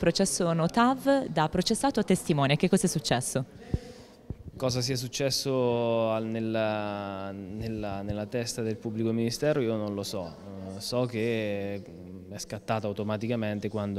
processo Notav da processato a testimone, che cosa è successo? Cosa sia successo nella testa del pubblico ministero io non lo so. So che è scattata automaticamente quando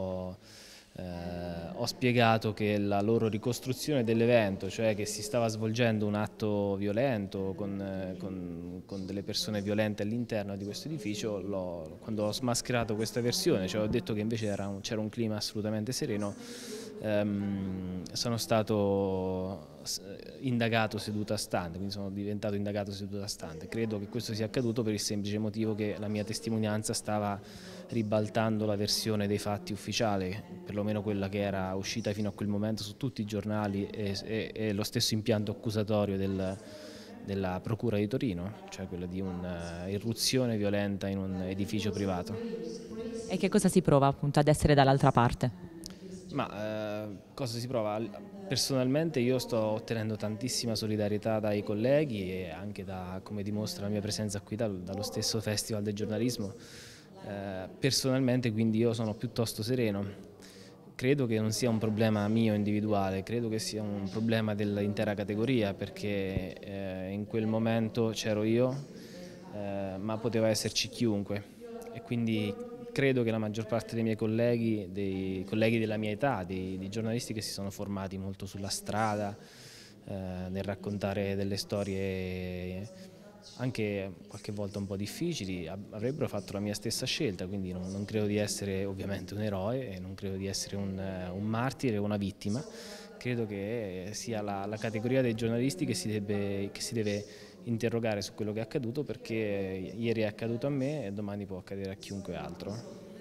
ho spiegato che la loro ricostruzione dell'evento, cioè che si stava svolgendo un atto violento con delle persone violente all'interno di questo edificio, quando ho smascherato questa versione, cioè ho detto che invece c'era un clima assolutamente sereno, sono stato indagato seduta stante, quindi sono diventato indagato seduta stante. Credo che questo sia accaduto per il semplice motivo che la mia testimonianza stava ribaltando la versione dei fatti ufficiale, perlomeno quella che era uscita fino a quel momento su tutti i giornali e lo stesso impianto accusatorio della Procura di Torino, cioè quella di un'irruzione violenta in un edificio privato. E che cosa si prova appunto ad essere dall'altra parte? Cosa si prova? Personalmente io sto ottenendo tantissima solidarietà dai colleghi e anche come dimostra la mia presenza qui dallo stesso Festival del giornalismo. Personalmente quindi io sono piuttosto sereno. Credo che non sia un problema mio individuale, credo che sia un problema dell'intera categoria perché in quel momento c'ero io, ma poteva esserci chiunque e quindi credo che la maggior parte dei miei colleghi, dei colleghi della mia età, dei giornalisti che si sono formati molto sulla strada, nel raccontare delle storie anche qualche volta un po' difficili, avrebbero fatto la mia stessa scelta, quindi non credo di essere ovviamente un eroe e non credo di essere un martire o una vittima, credo che sia la categoria dei giornalisti che si deve interrogare su quello che è accaduto perché ieri è accaduto a me e domani può accadere a chiunque altro.